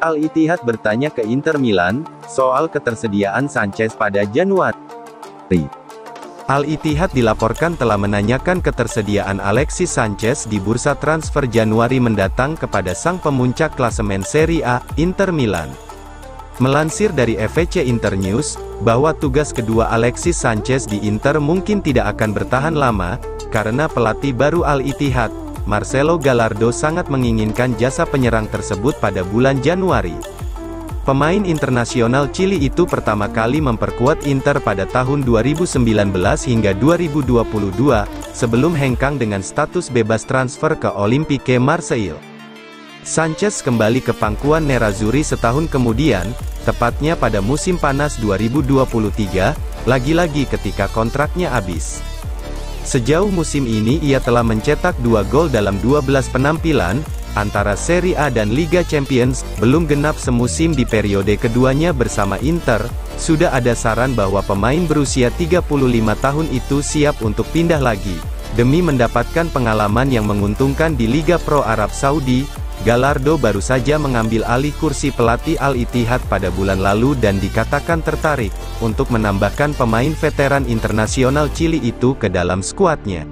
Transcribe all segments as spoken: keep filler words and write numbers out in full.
Al-Ittihad bertanya ke Inter Milan, soal ketersediaan Sanchez pada Januari. Al-Ittihad dilaporkan telah menanyakan ketersediaan Alexis Sanchez di bursa transfer Januari mendatang kepada sang pemuncak klasemen Serie A, Inter Milan. Melansir dari F C Internews, bahwa tugas kedua Alexis Sanchez di Inter mungkin tidak akan bertahan lama, karena pelatih baru Al-Ittihad, Marcelo Gallardo sangat menginginkan jasa penyerang tersebut pada bulan Januari. Pemain internasional Chili itu pertama kali memperkuat Inter pada tahun dua ribu sembilan belas hingga dua ribu dua puluh dua, sebelum hengkang dengan status bebas transfer ke Olympique Marseille. Sanchez kembali ke pangkuan Nerazzurri setahun kemudian, tepatnya pada musim panas dua ribu dua puluh tiga, lagi-lagi ketika kontraknya habis. Sejauh musim ini ia telah mencetak dua gol dalam dua belas penampilan, antara Serie A dan Liga Champions. Belum genap semusim di periode keduanya bersama Inter, sudah ada saran bahwa pemain berusia tiga puluh lima tahun itu siap untuk pindah lagi, demi mendapatkan pengalaman yang menguntungkan di Liga Pro Arab Saudi. Gallardo baru saja mengambil alih kursi pelatih Al-Ittihad pada bulan lalu dan dikatakan tertarik untuk menambahkan pemain veteran internasional Chili itu ke dalam skuadnya.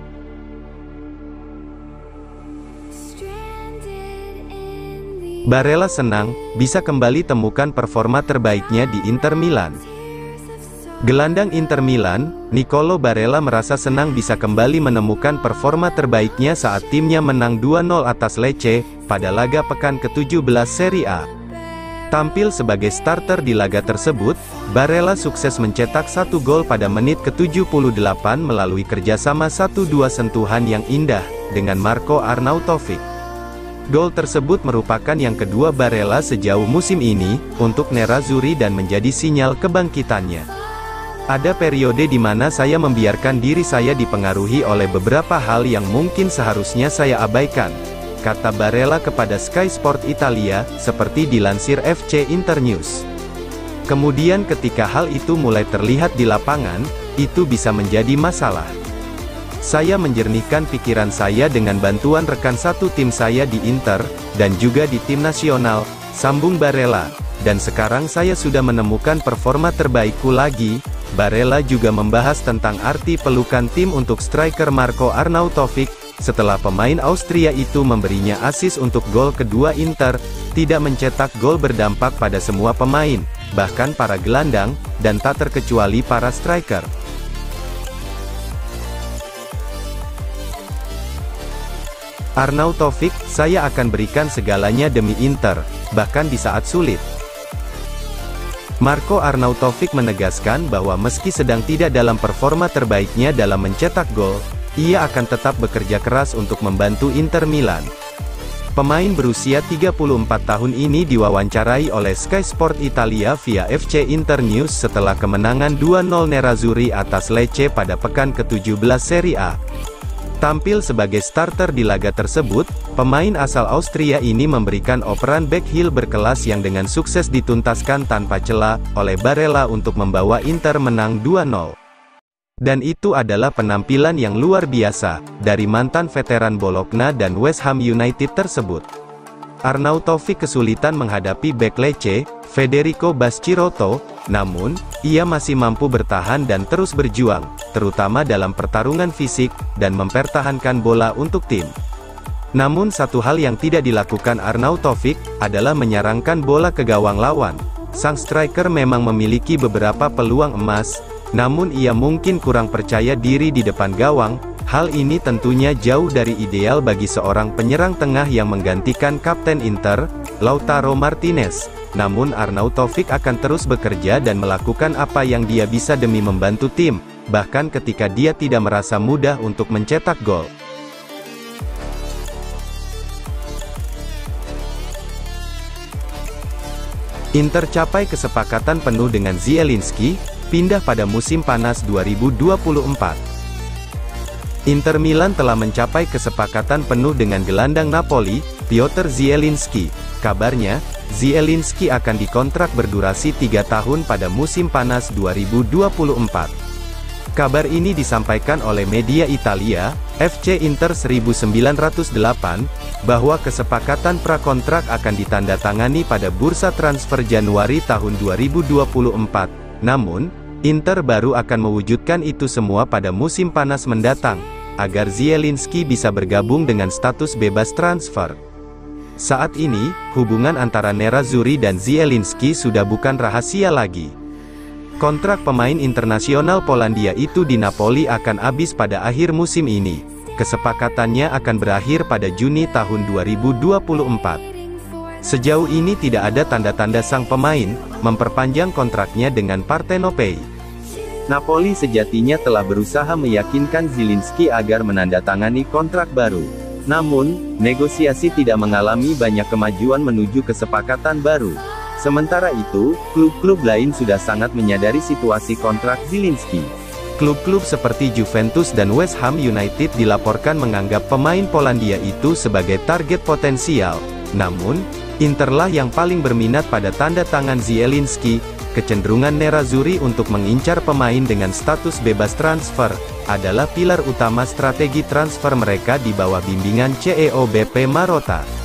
Barella senang bisa kembali temukan performa terbaiknya di Inter Milan. Gelandang Inter Milan, Nicolo Barella merasa senang bisa kembali menemukan performa terbaiknya saat timnya menang dua nol atas Lecce, pada laga pekan ke tujuh belas Serie A. Tampil sebagai starter di laga tersebut, Barella sukses mencetak satu gol pada menit ke tujuh puluh delapan melalui kerjasama satu dua sentuhan yang indah, dengan Marco Arnautovic. Gol tersebut merupakan yang kedua Barella sejauh musim ini, untuk Nerazzurri dan menjadi sinyal kebangkitannya. Ada periode di mana saya membiarkan diri saya dipengaruhi oleh beberapa hal yang mungkin seharusnya saya abaikan, kata Barella kepada Sky Sport Italia, seperti dilansir F C Internews. Kemudian ketika hal itu mulai terlihat di lapangan, itu bisa menjadi masalah. Saya menjernihkan pikiran saya dengan bantuan rekan satu tim saya di Inter, dan juga di tim nasional, sambung Barella, dan sekarang saya sudah menemukan performa terbaikku lagi. Barella juga membahas tentang arti pelukan tim untuk striker Marco Arnautovic, setelah pemain Austria itu memberinya assist untuk gol kedua Inter. Tidak mencetak gol berdampak pada semua pemain, bahkan para gelandang, dan tak terkecuali para striker. Arnautovic, saya akan berikan segalanya demi Inter, bahkan di saat sulit. Marco Arnautovic menegaskan bahwa meski sedang tidak dalam performa terbaiknya dalam mencetak gol, ia akan tetap bekerja keras untuk membantu Inter Milan. Pemain berusia tiga puluh empat tahun ini diwawancarai oleh Sky Sport Italia via F C Internews setelah kemenangan dua nol Nerazzurri atas Lecce pada pekan ke tujuh belas Serie A. Tampil sebagai starter di laga tersebut, pemain asal Austria ini memberikan operan back heel berkelas yang dengan sukses dituntaskan tanpa celah oleh Barella untuk membawa Inter menang dua nol. Dan itu adalah penampilan yang luar biasa dari mantan veteran Bologna dan West Ham United tersebut. Arnautovic kesulitan menghadapi bek Lecce, Federico Baschirotto, namun, ia masih mampu bertahan dan terus berjuang, terutama dalam pertarungan fisik, dan mempertahankan bola untuk tim. Namun satu hal yang tidak dilakukan Arnautovic, adalah menyarangkan bola ke gawang lawan. Sang striker memang memiliki beberapa peluang emas, namun ia mungkin kurang percaya diri di depan gawang. Hal ini tentunya jauh dari ideal bagi seorang penyerang tengah yang menggantikan Kapten Inter, Lautaro Martinez. Namun Arnautovic akan terus bekerja dan melakukan apa yang dia bisa demi membantu tim, bahkan ketika dia tidak merasa mudah untuk mencetak gol. Inter capai kesepakatan penuh dengan Zielinski, pindah pada musim panas dua ribu dua puluh empat. Inter Milan telah mencapai kesepakatan penuh dengan gelandang Napoli, Piotr Zielinski. Kabarnya, Zielinski akan dikontrak berdurasi tiga tahun pada musim panas dua ribu dua puluh empat. Kabar ini disampaikan oleh media Italia, F C Inter seribu sembilan ratus delapan, bahwa kesepakatan prakontrak akan ditandatangani pada bursa transfer Januari tahun dua ribu dua puluh empat. Namun, Inter baru akan mewujudkan itu semua pada musim panas mendatang, agar Zielinski bisa bergabung dengan status bebas transfer. Saat ini, hubungan antara Nerazzurri dan Zielinski sudah bukan rahasia lagi. Kontrak pemain internasional Polandia itu di Napoli akan habis pada akhir musim ini. Kesepakatannya akan berakhir pada Juni tahun dua ribu dua puluh empat. Sejauh ini tidak ada tanda-tanda sang pemain memperpanjang kontraknya dengan Partenopei. Napoli sejatinya telah berusaha meyakinkan Zielinski agar menandatangani kontrak baru. Namun, negosiasi tidak mengalami banyak kemajuan menuju kesepakatan baru. Sementara itu, klub-klub lain sudah sangat menyadari situasi kontrak Zielinski. Klub-klub seperti Juventus dan West Ham United dilaporkan menganggap pemain Polandia itu sebagai target potensial. Namun, Interlah yang paling berminat pada tanda tangan Zielinski. Kecenderungan Nerazzurri untuk mengincar pemain dengan status bebas transfer adalah pilar utama strategi transfer mereka di bawah bimbingan C E O B P Marotta.